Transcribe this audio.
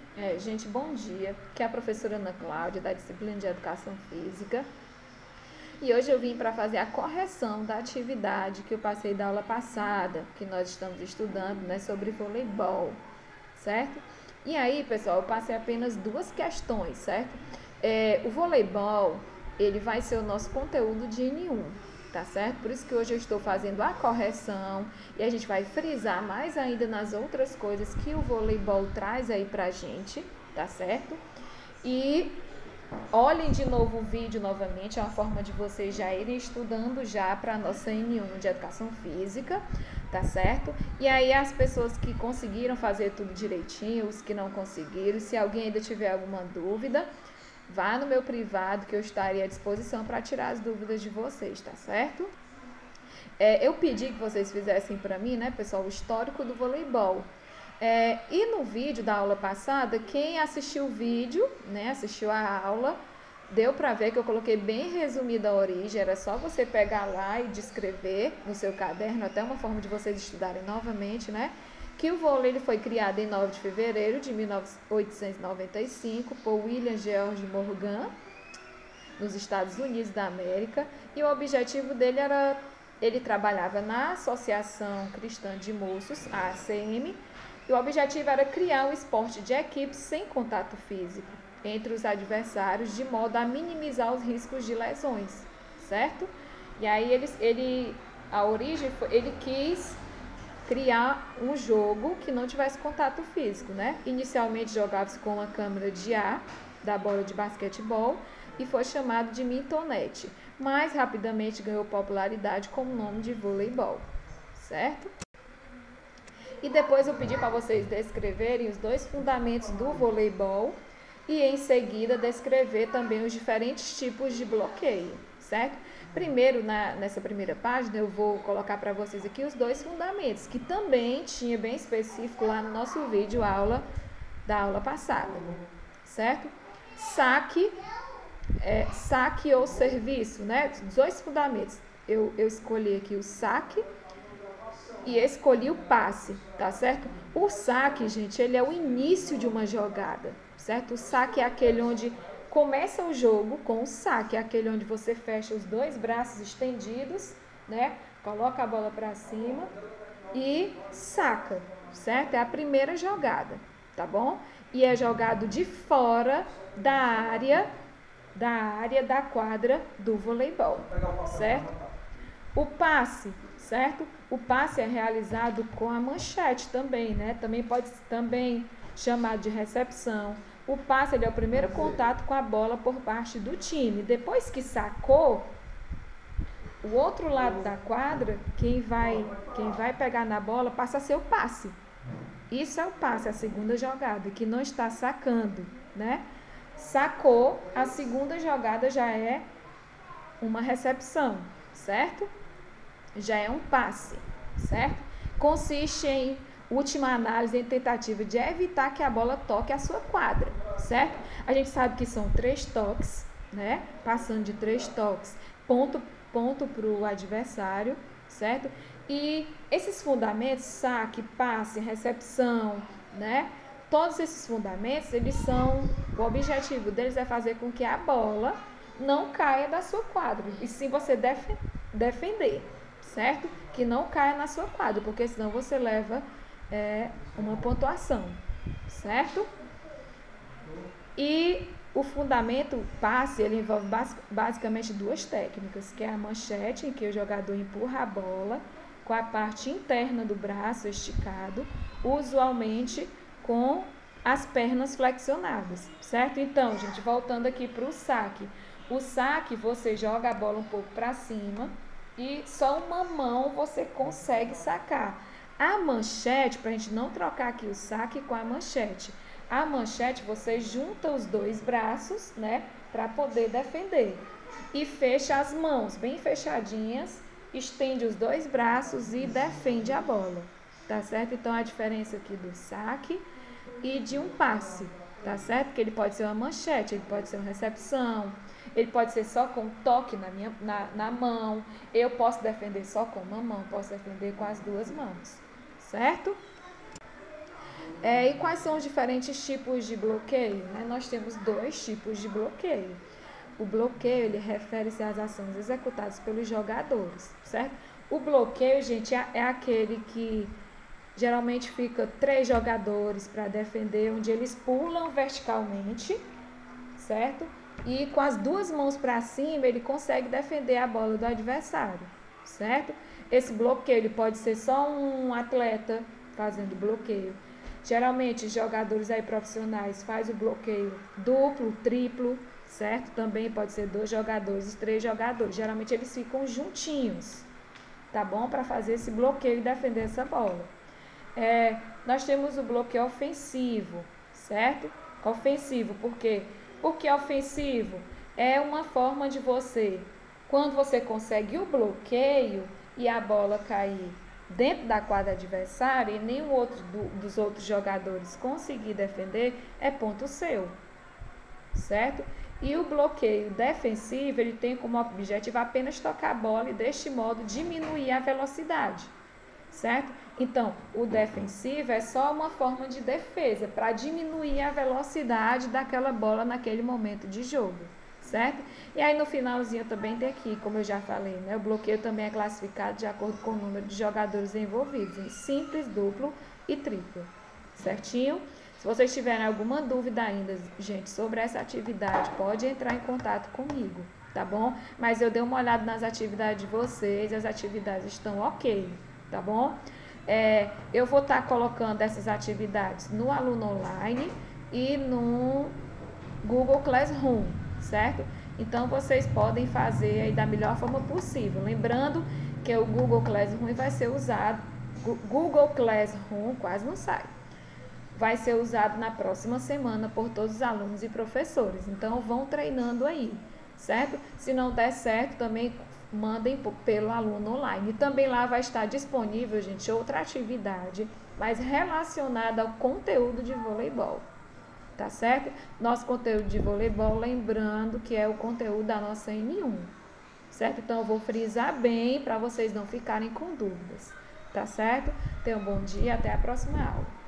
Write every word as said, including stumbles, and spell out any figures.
É, gente, bom dia. Aqui é a professora Ana Cláudia, da disciplina de Educação Física. E hoje eu vim para fazer a correção da atividade que eu passei da aula passada, que nós estamos estudando, né, sobre voleibol, certo? E aí, pessoal, eu passei apenas duas questões, certo? É, o voleibol, ele vai ser o nosso conteúdo de N um, tá certo? Por isso que hoje eu estou fazendo a correção e a gente vai frisar mais ainda nas outras coisas que o voleibol traz aí pra gente, tá certo? E olhem de novo o vídeo novamente, é uma forma de vocês já irem estudando já para a nossa N um de Educação Física, tá certo? E aí as pessoas que conseguiram fazer tudo direitinho, os que não conseguiram, se alguém ainda tiver alguma dúvida, vá no meu privado que eu estarei à disposição para tirar as dúvidas de vocês, tá certo? É, eu pedi que vocês fizessem para mim, né, pessoal, o histórico do voleibol. É, e no vídeo da aula passada, quem assistiu o vídeo, né, assistiu a aula, deu para ver que eu coloquei bem resumida a origem, era só você pegar lá e descrever no seu caderno, até uma forma de vocês estudarem novamente, né, que o vôlei ele foi criado em nove de fevereiro de mil oitocentos e noventa e cinco por William George Morgan, nos Estados Unidos da América, e o objetivo dele era, ele trabalhava na Associação Cristã de Moços, a A C M, e o objetivo era criar um esporte de equipe sem contato físico entre os adversários, de modo a minimizar os riscos de lesões, certo? E aí ele, ele a origem foi, ele quis criar um jogo que não tivesse contato físico, né? Inicialmente jogava-se com uma câmera de ar da bola de basquetebol e foi chamado de mintonete, mas rapidamente ganhou popularidade com o nome de voleibol, certo? E depois eu pedi para vocês descreverem os dois fundamentos do voleibol e em seguida descrever também os diferentes tipos de bloqueio, certo? Primeiro, na, nessa primeira página, eu vou colocar para vocês aqui os dois fundamentos, que também tinha bem específico lá no nosso vídeo aula da aula passada, certo? Saque, é, saque ou serviço, né? Os dois fundamentos. Eu, eu escolhi aqui o saque e escolhi o passe, tá certo? O saque, gente, ele é o início de uma jogada, certo? O saque é aquele onde começa o jogo com o saque, é aquele onde você fecha os dois braços estendidos, né? Coloca a bola para cima e saca, certo? É a primeira jogada, tá bom? E é jogado de fora da área, da área da quadra do voleibol, certo? O passe, certo? O passe é realizado com a manchete também, né? Também pode também chamado de recepção. O passe ele é o primeiro contato com a bola por parte do time. Depois que sacou, o outro lado da quadra, quem vai, quem vai pegar na bola passa a ser o passe. Isso é o passe, a segunda jogada, que não está sacando, né? Sacou, a segunda jogada já é uma recepção, certo? Já é um passe, certo? Consiste em última análise em tentativa de evitar que a bola toque a sua quadra, certo? A gente sabe que são três toques, né? Passando de três toques, ponto, ponto para o adversário, certo? E esses fundamentos, saque, passe, recepção, né? Todos esses fundamentos, eles são, o objetivo deles é fazer com que a bola não caia da sua quadra, e sim você def, defender, certo? Que não caia na sua quadra, porque senão você leva é, uma pontuação, certo? E o fundamento passe, ele envolve basicamente duas técnicas, que é a manchete, em que o jogador empurra a bola com a parte interna do braço esticado, usualmente com as pernas flexionadas, certo? Então, gente, voltando aqui para o saque. O saque, você joga a bola um pouco para cima e só uma mão você consegue sacar. A manchete, para a gente não trocar aqui o saque com a manchete, a manchete você junta os dois braços, né, para poder defender. E fecha as mãos bem fechadinhas, estende os dois braços e defende a bola, tá certo? Então, a diferença aqui do saque e de um passe, tá certo? Porque ele pode ser uma manchete, ele pode ser uma recepção, ele pode ser só com toque na, minha, na, na mão, eu posso defender só com uma mão, posso defender com as duas mãos, certo? É, e quais são os diferentes tipos de bloqueio? Né? Nós temos dois tipos de bloqueio. O bloqueio, ele refere-se às ações executadas pelos jogadores, certo? O bloqueio, gente, é, é aquele que geralmente fica três jogadores para defender, onde eles pulam verticalmente, certo? E com as duas mãos para cima, ele consegue defender a bola do adversário, certo? Esse bloqueio, ele pode ser só um atleta fazendo bloqueio. Geralmente, jogadores aí profissionais fazem o bloqueio duplo, triplo, certo? Também pode ser dois jogadores, três jogadores. Geralmente, eles ficam juntinhos, tá bom? Para fazer esse bloqueio e defender essa bola. É, nós temos o bloqueio ofensivo, certo? Ofensivo, por quê? Porque ofensivo é uma forma de você, quando você consegue o bloqueio e a bola cair dentro da quadra adversária e nenhum outro do, dos outros jogadores conseguir defender, é ponto seu, certo? E o bloqueio defensivo, ele tem como objetivo apenas tocar a bola e deste modo diminuir a velocidade, certo? Então, o defensivo é só uma forma de defesa para diminuir a velocidade daquela bola naquele momento de jogo, certo? E aí no finalzinho também tem aqui, como eu já falei, né? O bloqueio também é classificado de acordo com o número de jogadores envolvidos, em simples, duplo e triplo, certinho? Se vocês tiverem alguma dúvida ainda, gente, sobre essa atividade, pode entrar em contato comigo, tá bom? Mas eu dei uma olhada nas atividades de vocês, as atividades estão ok, tá bom? É, eu vou estar colocando essas atividades no Aluno Online e no Google Classroom, certo? Então, vocês podem fazer aí da melhor forma possível. Lembrando que o Google Classroom vai ser usado, Google Classroom, quase não sai, vai ser usado na próxima semana por todos os alunos e professores. Então, vão treinando aí, certo? Se não der certo, também mandem pelo Aluno Online. E também lá vai estar disponível, gente, outra atividade mais relacionada ao conteúdo de voleibol. Tá certo? Nosso conteúdo de voleibol, lembrando que é o conteúdo da nossa N um, certo? Então, eu vou frisar bem para vocês não ficarem com dúvidas, tá certo? Tenham um bom dia, até a próxima aula.